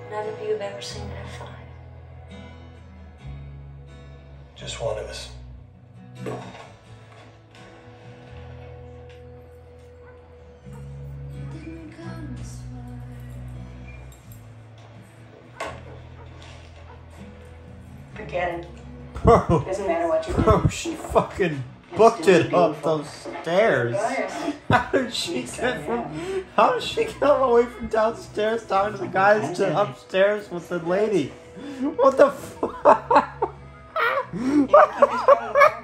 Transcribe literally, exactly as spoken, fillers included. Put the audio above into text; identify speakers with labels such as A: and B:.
A: None of you have ever seen an F five.
B: Just one of us.
C: Forget it.
D: Bro,
C: Doesn't matter what you do.
D: bro, she fucking booked it up those stairs.
C: Yes.
D: How did she
C: So,
D: get from?
C: yeah.
D: How did she get all the way from downstairs down to the guys to upstairs with the lady? What the fuck?
C: Yeah, keep this going.